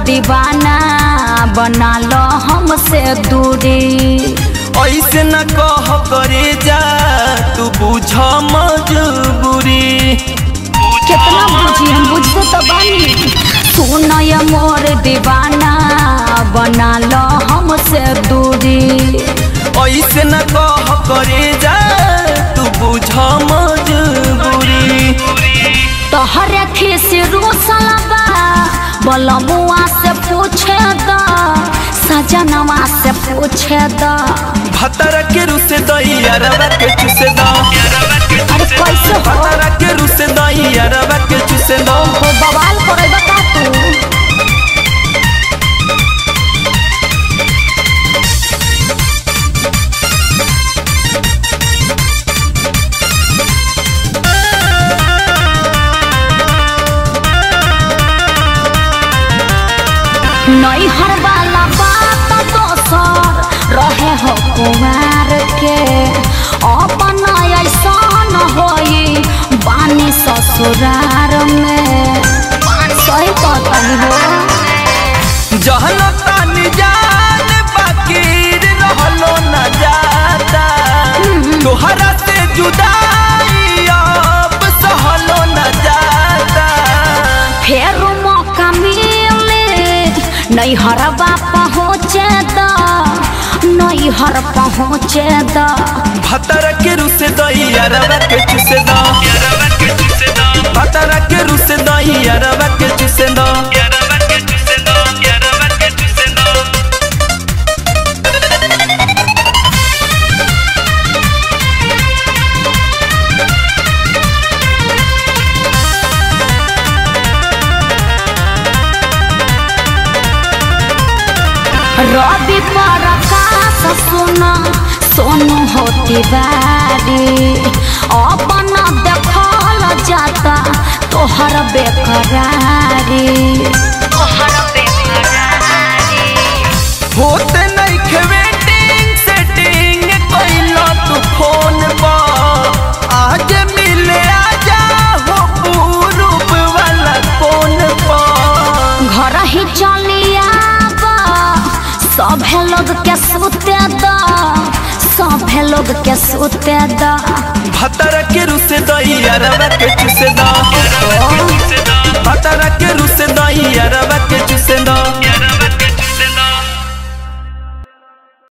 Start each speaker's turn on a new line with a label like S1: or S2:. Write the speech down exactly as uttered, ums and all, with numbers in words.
S1: दीवाना बना लो हमसे दूरी।
S2: ऐसे न कह करे जा तू बुझ मजबूरी।
S1: कितना बुझी हम बुझते तो बानी। सुन ये मोर दीवाना बना लो हमसे दूरी।
S2: ऐसे न कह करे जा तू बुझ मजबूरी।
S1: तोहरे खिसी रूसलबा बलमुआ से पूछे द सजनवा से पूछे द।
S2: भतरा के रुसे दैया रवा के चुसे द।
S1: अरे कैसे हो
S2: भतरा के रुसे दैया रवा के चुसे द।
S1: हो बवाल करेगा का तू। नहीं हर वाला बात दोसर रहे हो कुमार के। अपना ऐसा न होई बानी ससुरार में। सही कहता हो
S2: जहन तानी जान बाकीर रहलो न जाता। तोहरा से जुदाई अब सहलो न जाता।
S1: फिर मौका मिले नहीं हरबा पहुँचे द नहीं हर पहुँचे द।
S2: भतरा के रुसे दैया रवा के चुसे द। भतरा के रुसे दैया रवा के चुसे द।
S1: रवि प्रकाश सुना सोनू होती बारी। अपना देखल जाता तोहर बेकरारी। तोहर बेकरारी
S2: होते नहीं वेटिंग सेटिंग कइला तू फोन पर। आज मिले आजा हो पूरूप वाला फोन पर।
S1: घर ही चलिया सभे लोग के सुते द सभे लोग के सुते द।
S2: भतरा के रुसे दैया रवा के चुसे द।